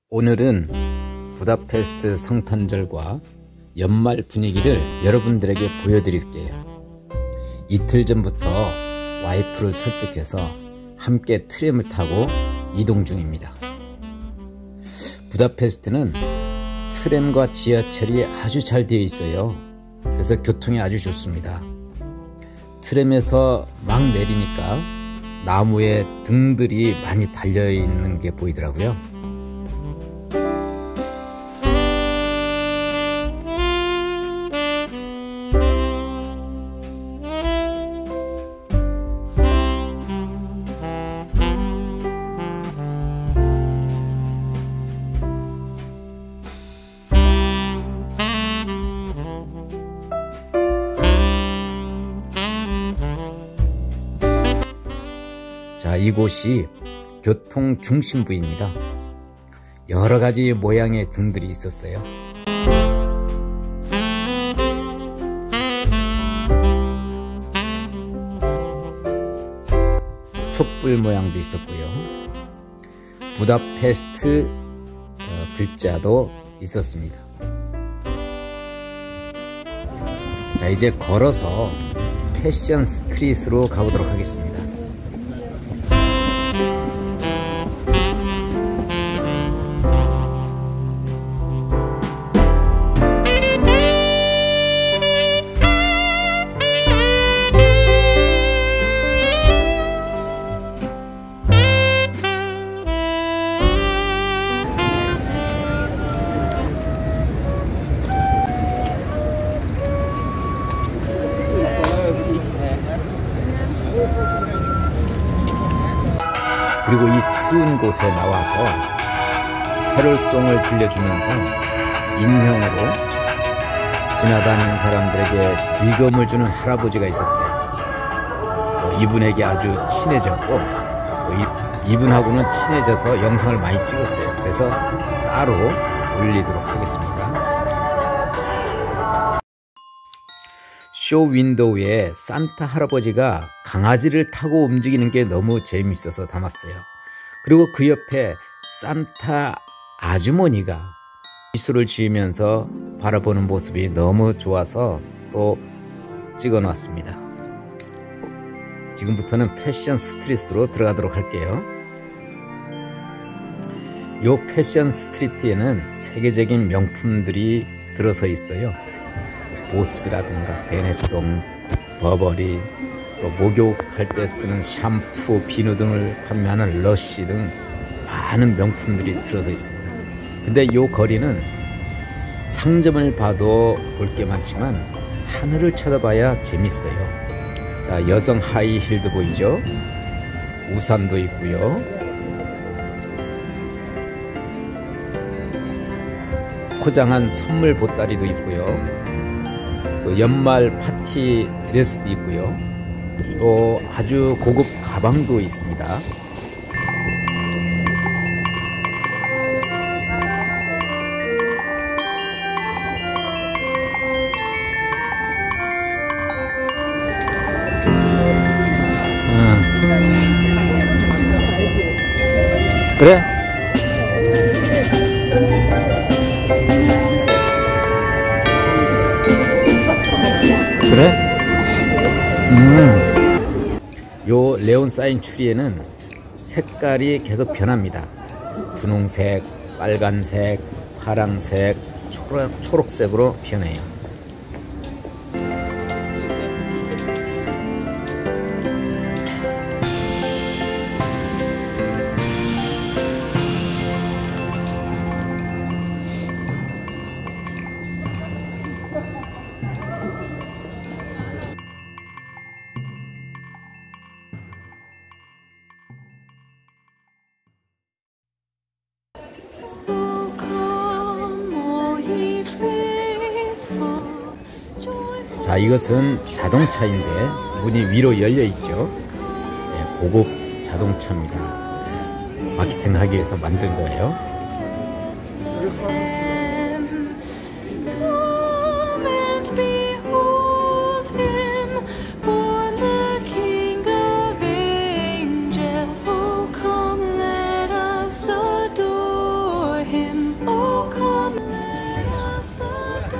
오늘은 부다페스트 성탄절과 연말 분위기를 여러분들에게 보여드릴게요. 이틀 전부터 와이프를 설득해서 함께 트램을 타고 이동 중입니다. 부다페스트는 트램과 지하철이 아주 잘 되어 있어요. 그래서 교통이 아주 좋습니다. 트램에서 막 내리니까 나무에 등들이 많이 달려있는 게 보이더라고요. 자, 이곳이 교통 중심부입니다. 여러 가지 모양의 등들이 있었어요. 촛불 모양도 있었고요. 부다페스트 글자도 있었습니다. 자, 이제 걸어서 패션 스트릿으로 가보도록 하겠습니다. 그리고 이 추운 곳에 나와서 캐롤송을 들려주면서 인형으로 지나다니는 사람들에게 즐거움을 주는 할아버지가 있었어요. 이분에게 아주 친해졌고 이분하고는 친해져서 영상을 많이 찍었어요. 그래서 따로 올리도록 하겠습니다. 쇼 윈도우에 산타 할아버지가 강아지를 타고 움직이는 게 너무 재미있어서 담았어요. 그리고 그 옆에 산타 아주머니가 미소를 지으면서 바라보는 모습이 너무 좋아서 또 찍어 놨습니다. 지금부터는 패션 스트릿으로 들어가도록 할게요. 이 패션 스트리트에는 세계적인 명품들이 들어서 있어요. 보스라든가 베네통, 버버리, 또 목욕할 때 쓰는 샴푸, 비누 등을 판매하는 러쉬 등 많은 명품들이 들어서 있습니다. 근데 이 거리는 상점을 봐도 볼 게 많지만 하늘을 쳐다봐야 재밌어요. 자, 여성 하이힐도 보이죠? 우산도 있고요. 포장한 선물 보따리도 있고요. 또 연말 파티 드레스도 있고요. 또 아주 고급 가방도 있습니다. 그래? 그래? 요 레온 사인 추리에는 색깔이 계속 변합니다. 분홍색, 빨간색, 파랑색, 초록색으로 변해요. 자, 이것은 자동차인데 문이 위로 열려 있죠. 네, 고급 자동차입니다. 마케팅 하기 위해서 만든 거예요. him.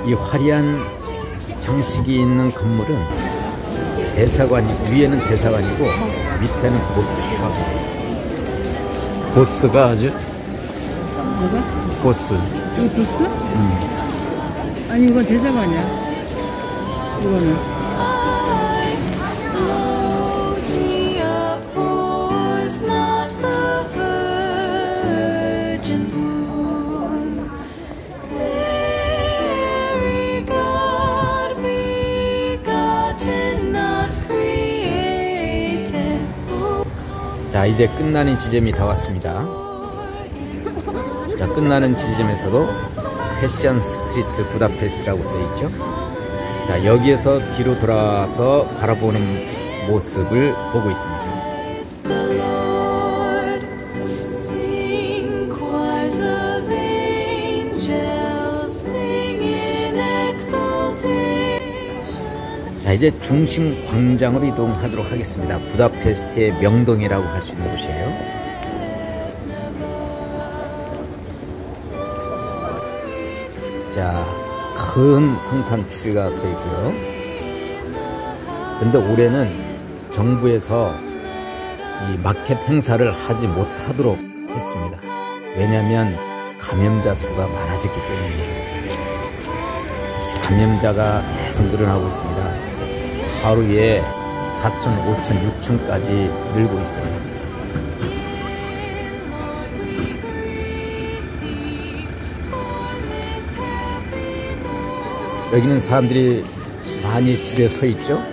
이 화려한 장식이 있는 건물은 대사관이, 위에는 대사관이고 밑에는 보스샵. 보스가 아주 뭐가? 보스. 이거 보스? 아니 이건 대사관이야. 이거는. 자, 이제 끝나는 지점이 다 왔습니다. 자, 끝나는 지점에서도 패션 스트리트 부다페스트라고 써있죠. 자, 여기에서 뒤로 돌아서 바라보는 모습을 보고 있습니다. 자, 이제 중심 광장으로 이동하도록 하겠습니다. 부다페스트의 명동이라고 할 수 있는 곳이에요. 자, 큰 성탄 추리가 서 있고요. 근데 올해는 정부에서 이 마켓 행사를 하지 못하도록 했습니다. 왜냐하면 감염자 수가 많아졌기 때문이에요. 감염자가 계속 늘어나고 있습니다. 하루에 4천, 5천, 6천까지 늘고 있어요. 여기는 사람들이 많이 줄에 서 있죠.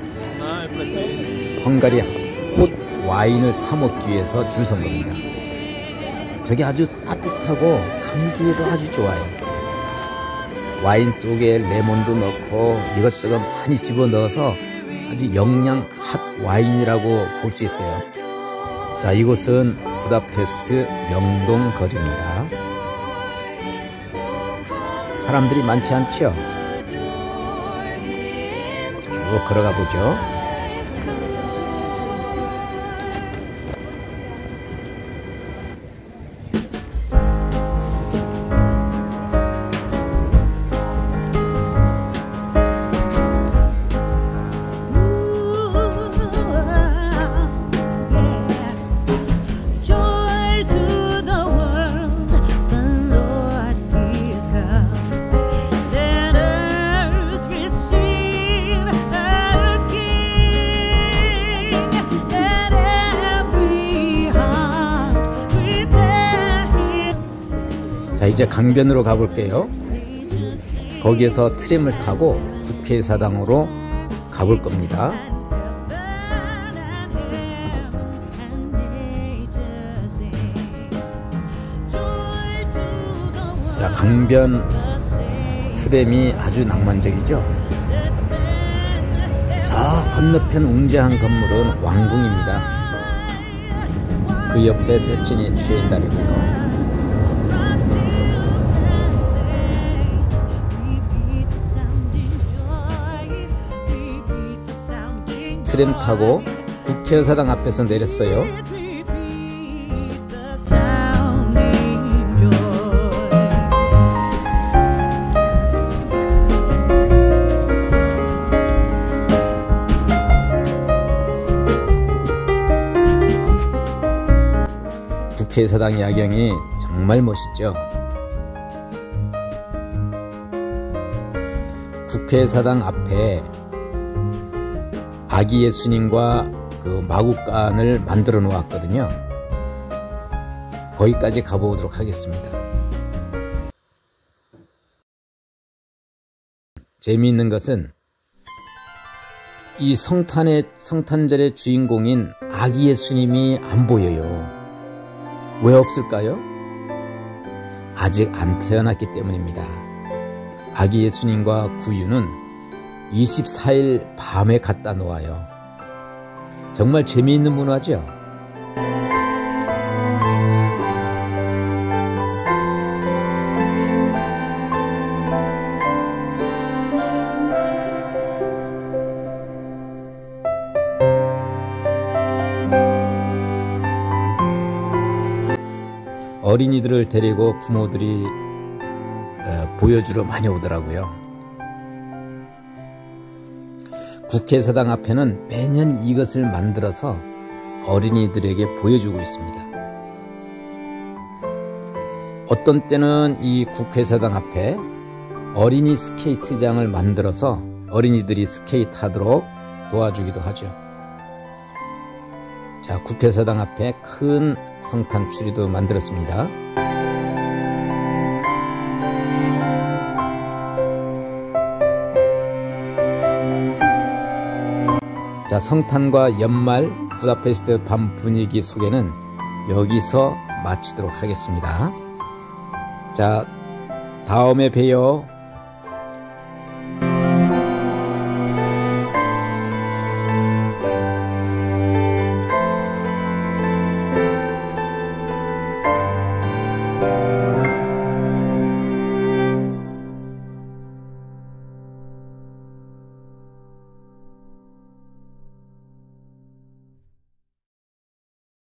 헝가리 톳 와인을 사 먹기 위해서 줄 선 겁니다. 저게 아주 따뜻하고 감기에도 아주 좋아요. 와인 속에 레몬도 넣고 이것저것 많이 집어넣어서 아주 영양 핫 와인이라고 볼 수 있어요. 자, 이곳은 부다페스트 명동 거리입니다. 사람들이 많지 않죠? 쭉 걸어가 보죠. 자, 이제 강변으로 가볼게요. 거기에서 트램을 타고 국회의사당으로 가볼 겁니다. 자, 강변 트램이 아주 낭만적이죠. 저 건너편 웅장한 건물은 왕궁입니다. 그 옆에 세친이 추엔달이고요. 트램 타고 국회의사당 앞에서 내렸어요. 국회의사당 야경이 정말 멋있죠. 국회의사당 앞에 아기 예수님과 그 마구간을 만들어 놓았거든요. 거기까지 가보도록 하겠습니다. 재미있는 것은 이 성탄절의 주인공인 아기 예수님이 안 보여요. 왜 없을까요? 아직 안 태어났기 때문입니다. 아기 예수님과 구유는 24일 밤에 갖다 놓아요. 정말 재미있는 문화죠. 어린이들을 데리고 부모들이 보여주러 많이 오더라고요. 국회의사당 앞에는 매년 이것을 만들어서 어린이들에게 보여주고 있습니다. 어떤 때는 이 국회의사당 앞에 어린이 스케이트장을 만들어서 어린이들이 스케이트하도록 도와주기도 하죠. 자, 국회의사당 앞에 큰 성탄 추리도 만들었습니다. 자, 성탄과 연말 부다페스트 밤 분위기 소개는 여기서 마치도록 하겠습니다. 자, 다음에 봬요.